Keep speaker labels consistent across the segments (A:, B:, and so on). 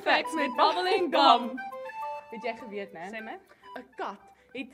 A: facts met bubbling gum.
B: Het jy geweet, né?
A: Sê my.
B: 'n kat het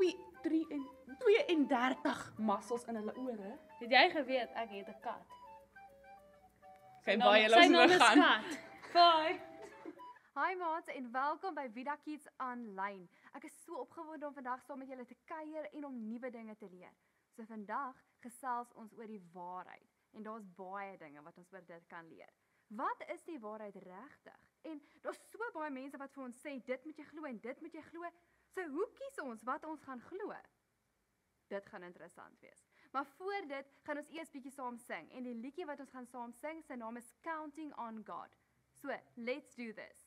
B: 32 massels in hulle ore.
A: Het jy geweet ek het 'n kat?
B: Sy
A: Sy naam is Kat. Bye.
C: Hi maats en welkom by Vida Kids Online. Ek is so opgewonde om vandag saam met julle te kuier en om nuwe dinge te leer. So vandag gesels ons oor die waarheid en daar's baie dinge wat ons oor dit kan leer. Wat is die waarheid regtig? En daar's so baie mense wat vir ons sê dit moet jy glo en dit moet jy glo. So hoe kies ons wat ons gaan glo? Dit gaan interessant wees. Maar voor dit gaan ons eers bietjie saam sing en die liedjie wat ons gaan saam sing, sy naam is Counting on God. So, let's do this.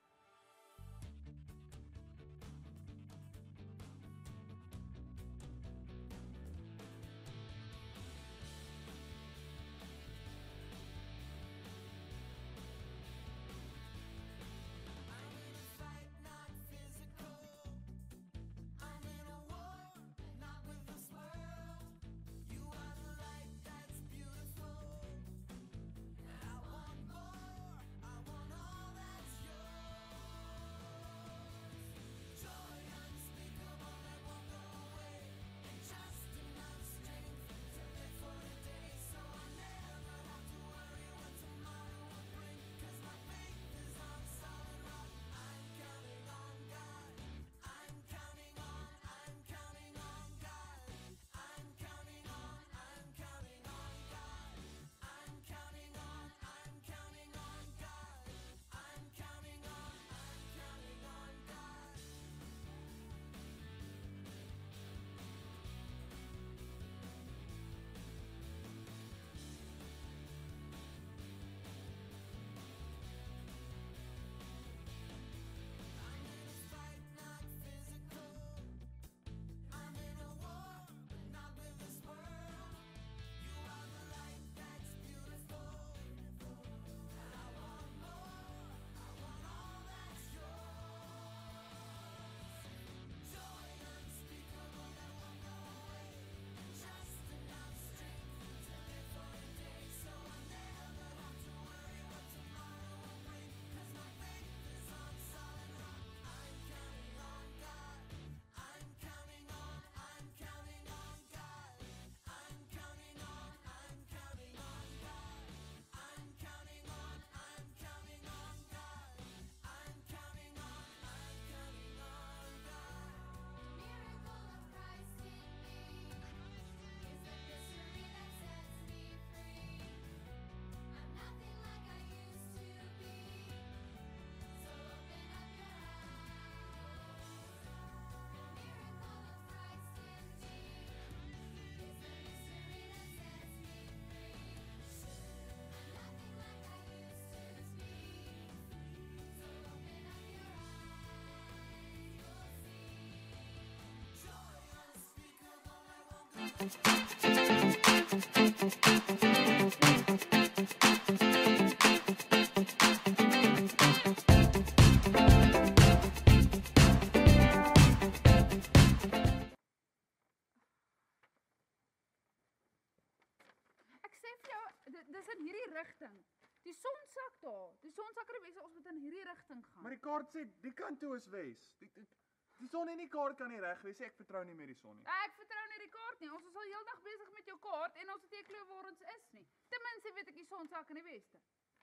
C: Ek sê vir jou, dis in hierdie rigting. Die son sak daar. Die son sak er wes, ons moet in hierdie rigting gaan.
D: Maar die kaart sê die kant toe is wes. Die son en die kaart kan nie reg wees nie. Ek vertrou nie meer die son nie.
B: Ek vertrou nie die kaart nie. Ons is al heeldag besig met jou kaart en ons het nie 'n klou waar ons is nie. Ten minste weet ek die son sak in die weste.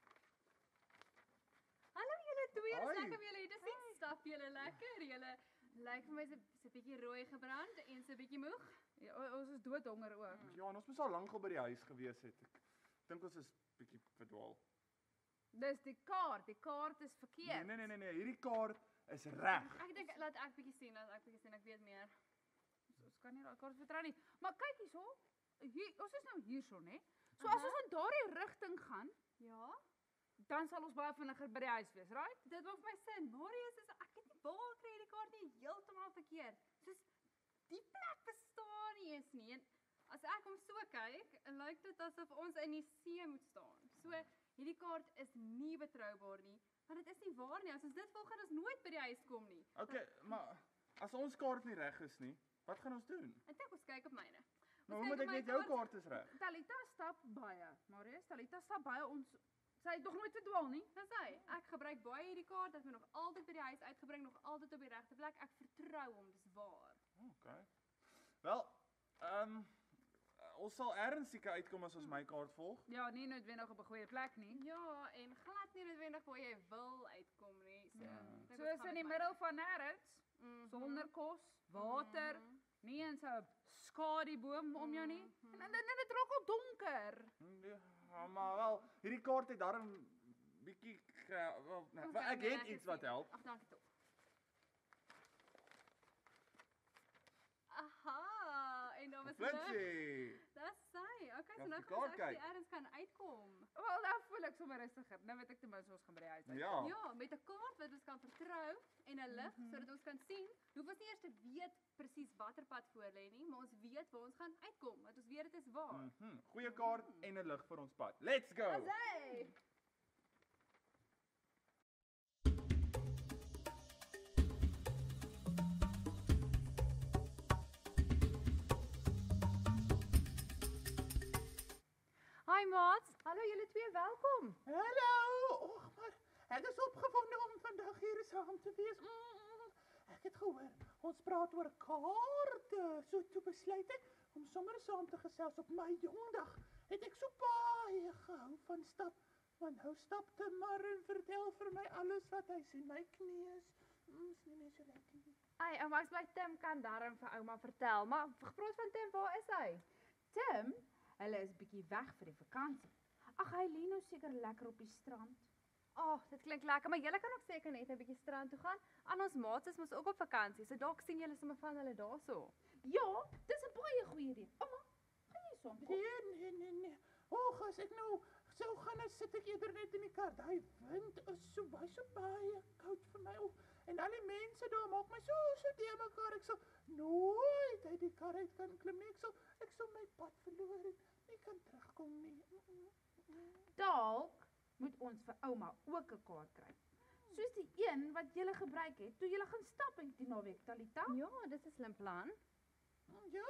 C: Hallo julle twee, dis
D: Hoi.
C: lekker om julle hier te sien. Stap julle lekker. Julle lyk vir my so 'n bietjie rooi gebrand en so 'n bietjie moeg.
B: Ja, ons is doodhonger ook.
D: Ja, en ons moes al lank al by die huis gewees het. Ek dink ons is bietjie verdwaal.
B: Dis die kaart is verkeerd.
D: Nee, hierdie kaart is reg.
C: Ek dink laat ek bietjie sien, ek weet meer.
B: Ons kan nie daai kaart vertrou nie. Maar kyk hierso. Ons is nou hierso, né? So as ons in daardie rigting gaan,
C: Ja.
B: dan sal ons baie vinniger by die huis wees, right?
C: Dit maak my sin. Marius is ek het nie waar kry die kaart nie heeltemal verkeerd. Soos die plek bestaan nie eens nie. En as ek hom so kyk, lyk dit asof ons in die see moet staan. So hierdie kaart is nie betroubaar nie, want dit is nie waar nie. As ons dit wil gaan ons nooit by die huis kom nie.
D: Okay, maar as ons kaart nie reg is nie, wat gaan ons doen?
C: Ek dink ons kyk op myne.
D: Maar hoe moet ek weet jou kaart is reg?
B: Talita stap baie, Marius. Talita stap baie. Ons Sy het nog nooit verdwaal nie.
C: Dis hy. Ek gebruik baie hierdie kaart, dit het my nog altyd by die huis uitgebring, nog altyd op die regte plek. Ek vertrou hom, dis waar.
D: Okay. Wel, ons sal ergens seker uitkom as ons my kaart volg.
B: Ja, nie noodwendig op 'n goeie plek nie.
C: Ja, en glad nie noodwendig waar jy wil uitkom nie.
B: Soos in die middel van nêrens, sonder kos, water, nie eens 'n skadieboom om jou nie. En dit raak al donker.
D: Ja, maar wel, hierdie kaart het darm bietjie ek het iets wat help.
C: Ag, dankie tog. Aha, en dan was
D: Flitsie.
C: Dis sy. Okay, so
D: Kan
C: nou
D: op die
C: gaan ons
D: kaart
C: actually
D: kyk.
C: ergens kan uitkom.
B: Wel, nou voel ek sommer rustiger. Nou weet ek ten minste ons gaan by die huis uit.
D: Ja.
C: Ja, met 'n kaart wat ons kan vertrou en 'n lig sodat ons kan sien. Hoef ons nie eers te weet presies watter pad voor lê nie, maar ons weet waar ons gaan uitkom, want ons weet dit is waar.
D: Goeie kaart en 'n lig vir ons pad. Let's go.
C: Dis hy. Hi maats, hallo julle twee, welkom.
E: Hallo, och maar, ek is opgewonde om vandag hier saam te wees. Ek het gehoor, ons praat oor kaarte, so toe besluit ek om sommer saam te gesels op my jongdag. Het ek so baie gehou van stap, want nou stapte maar en vertel vir my alles wat hy sien, my knie is nie meer so lekker nie.
C: Ai, ouma, ek bly Tim kan darm vir ouma vertel, maar gepraat van Tim, waar is hy?
B: Tim, hulle is bietjie weg vir die vakansie. Ag, hy lê nou seker lekker op die strand.
C: Ag, dit klink lekker, maar julle kan ook seker net 'n bietjie strand toe gaan. Al ons maats is mos ook op vakansie, so dalk sien julle sommer van hulle daarso.
B: Ja, dis 'n baie goeie idee. Ouma, gaan jy saam?
E: Nee. Och, as ek nou sou gaan, dan sit ek eerder net in die kar. Daai wind is so baie koud vir my. En al die mense daar maak my so te mekaar. Ek sal nooit uit die kar uit kan klim nie. Ek sal my pad verloor en nie kan terugkom nie.
B: Dalk moet ons vir ouma ook 'n kaart kry. Soos die een wat jy gebruik het toe jy gaan stap in die naweek, Talita.
C: Ja, dis 'n slim plan.
E: Ja.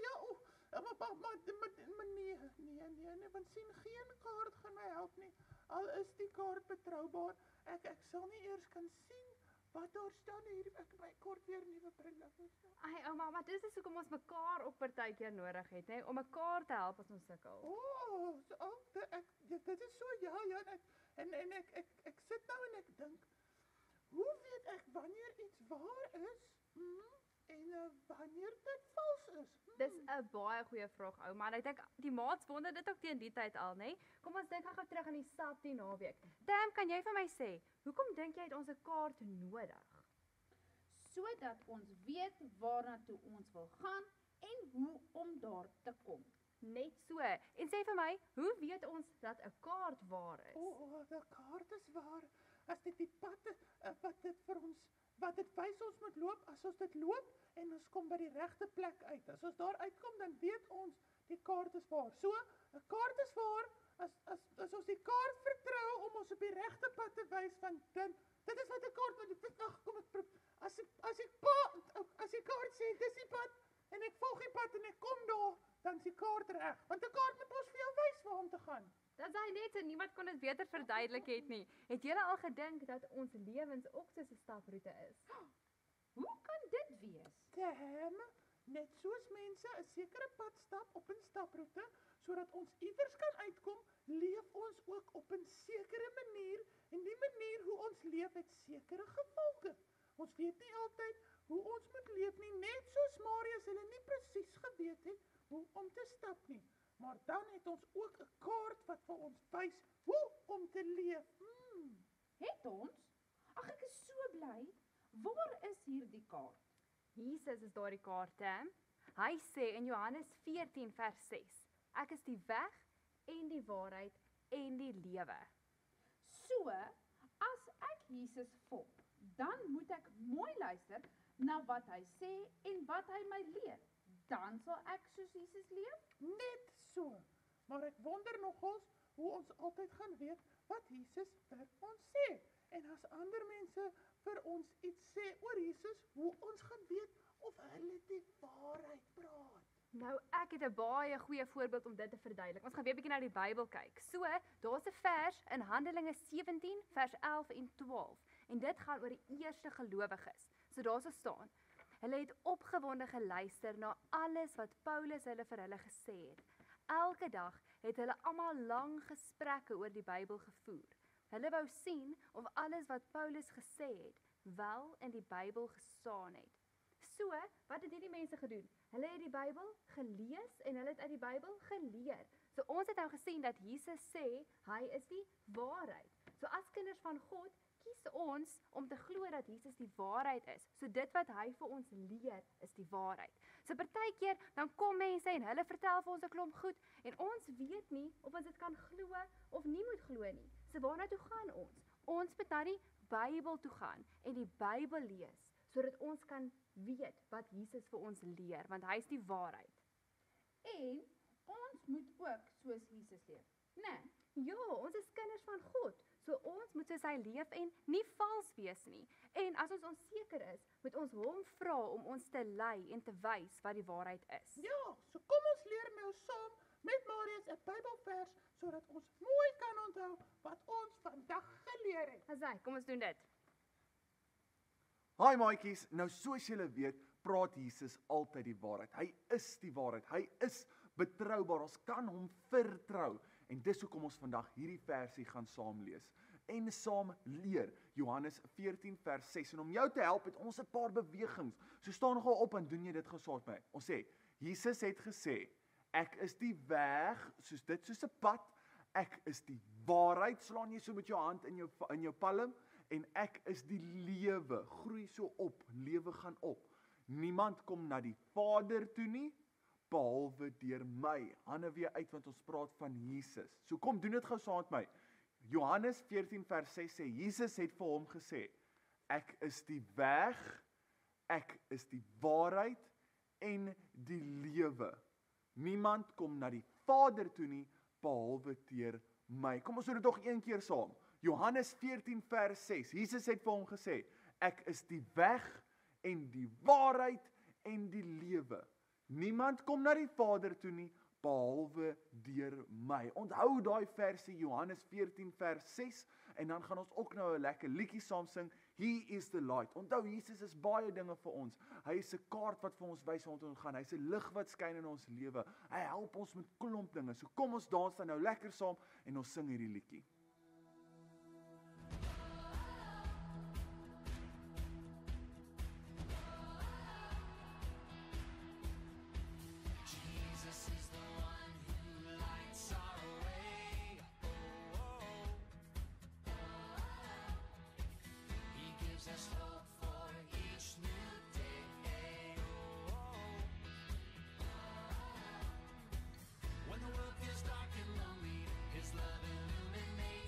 E: Maar nee, want sien geen kaart gaan my help nie. Al is die kaart betroubaar, ek sal nie eers kan sien wat daar staan hier. Ek my kort weer nuwe brille.
C: Ai ouma, maar dis hoekom ons mekaar ook partykeer nodig het, hè, om mekaar te help as ons sukkel.
E: Dit is so ja, en ek sit nou en ek dink, hoe weet ek wanneer iets waar is? En wanneer dit vals is?
C: Dis 'n baie goeie vraag, ouma. En ek dink die maats wonder dit ook teen die tyd al, nê? Kom ons dink gou terug aan die stap die naweek. Tam, kan jy vir my sê, hoekom dink jy het ons 'n kaart nodig?
B: Sodat ons weet waarna toe ons wil gaan en hoe om daar te kom.
C: Net so. En sê vir my, hoe weet ons dat 'n kaart waar is?
E: Die kaart is waar. As dit die pad wat dit wys ons moet loop, as ons dit loop en ons kom by die regte plek uit. As ons daar uitkom, dan weet ons die kaart is waar. So, 'n kaart is waar as ons die kaart vertrou om ons op die regte pad te wys, want dit is wat 'n kaart moet. Ag, kom ek as die kaart sê dis die pad en ek volg die pad en ek kom daar, dan is die kaart reg. Want 'n kaart moet ons vir jou wys waar om te gaan.
C: Dat hy net en niemand kon dit beter verduidelik het nie. Het julle al gedink dat ons lewens ook soos 'n staproete is?
B: Hoe kan dit wees?
E: Net soos mense 'n sekere pad stap op 'n staproete, sodat ons iewers kan uitkom, leef ons ook op 'n sekere manier en die manier hoe ons leef het sekere gevolge. Ons weet nie altyd hoe ons moet leef nie, net soos Marius hulle nie presies geweet het hoe om te stap nie. Maar dan het ons ook 'n kaart wat vir ons wys hoe om te leef.
B: Het ons? Ag, ek is so bly. Waar is hierdie kaart?
C: Jesus is daardie kaart, hè? Hy sê in Johannes 14 vers 6, ek is die weg en die waarheid en die lewe.
B: So, as ek Jesus volg, dan moet ek mooi luister na wat hy sê en wat hy my leer. Dan sal ek soos Jesus leef?
E: Net so. Maar ek wonder nogals hoe ons altyd gaan weet wat Jesus vir ons sê. En as ander mense vir ons iets sê oor Jesus, hoe ons gaan weet of hulle die waarheid praat.
C: Nou, ek het 'n baie goeie voorbeeld om dit te verduidelik. Ons gaan weer 'n bietjie na die Bybel kyk. So, daar's 'n vers in Handelinge 17 vers 11 en 12 en dit gaan oor die eerste gelowiges. So daar staan: Hulle het opgewonde geluister na alles wat Paulus vir hulle gesê het. Elke dag het hulle almal lang gesprekke oor die Bybel gevoer. Hulle wou sien of alles wat Paulus gesê het, wel in die Bybel gestaan het. So, wat het hierdie mense gedoen? Hulle het die Bybel gelees en hulle het uit die Bybel geleer. So ons het nou gesien dat Jesus sê, hy is die waarheid. So as kinders van God, kies ons om te glo dat Jesus die waarheid is. So dit wat hy vir ons leer, is die waarheid. So partykeer, dan kom mense en hulle vertel vir ons 'n klomp goed, en ons weet nie of ons dit kan glo of nie moet glo nie. So waarna toe gaan ons? Ons moet na die Bybel toe gaan en die Bybel lees, sodat ons kan weet wat Jesus vir ons leer, want hy is die waarheid.
B: En ons moet ook soos Jesus leef, né?
C: Ja, ons is kinders van God, so ons moet soos hy leef en nie vals wees nie. En as ons onseker is, moet ons hom vra om ons te lei en te wys wat die waarheid is.
E: Ja, so kom ons leer nou saam met Marius 'n Bybelvers sodat ons mooi kan onthou wat ons vandag geleer het.
C: Asai, kom ons doen dit.
D: Haai maatjies, nou soos julle weet, praat Jesus altyd die waarheid. Hy is die waarheid. Hy is betroubaar. Ons kan hom vertrou. En dis hoekom ons vandag hierdie versie gaan saam lees en saam leer. Johannes 14 vers 6. En om jou te help het ons 'n paar bewegings. So staan nogal op en doen jy dit gesaad by. Ons sê, Jesus het gesê, ek is die weg, soos 'n pad. Ek is die waarheid. Slaan jy so met jou hand in jou palm. En ek is die lewe, groei so op, lewe gaan op. Niemand kom na die Vader toe nie, behalwe deur my. Hande weer uit, want ons praat van Jesus. So kom, doen dit gou saam met my. Johannes 14 vers 6 sê, Jesus het vir hom gesê, ek is die weg, ek is die waarheid en die lewe. Niemand kom na die Vader toe nie, behalwe deur my. Kom ons doen dit nog een keer saam. Johannes 14 vers 6, Jesus het vir hom gesê, ek is die weg en die waarheid en die lewe. Niemand kom na die Vader toe nie, behalwe deur my. Onthou daai versie, Johannes 14 vers 6, en dan gaan ons ook nou 'n lekker liedjie saam sing, He is the light. Onthou, Jesus is baie dinge vir ons. Hy is 'n kaart wat vir ons wys waar ons gaan. Hy is 'n lig wat skyn in ons lewe. Hy help ons met klomp dinge. So kom ons dans dan nou lekker saam en ons sing hierdie liedjie.
F: When the world feels dark and lonely, His love illuminates.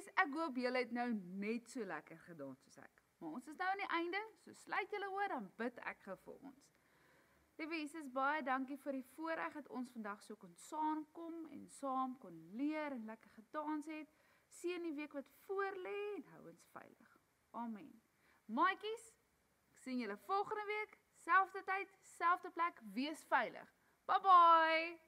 B: Maatjies, ek hoop julle het nou net so lekker gedaan soos ek. Maar ons is nou aan die einde, so sluit julle oor, dan bid ek gou vir ons. Liewe Jesus, baie dankie vir die voorreg dat ons vandag so kon saamkom en saam kon leer en lekker gedans het. Seën die week wat voorlê en hou ons veilig. Amen. Maatjies, ek sien julle volgende week, selfde tyd, selfde plek, wees veilig. Bye bye!